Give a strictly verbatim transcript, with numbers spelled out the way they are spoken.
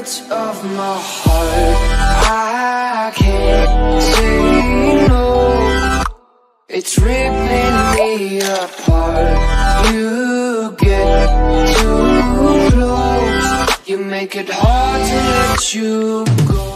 edge of my heart. I can't say no, it's ripping me apart. You get too close, you make it hard to let you go.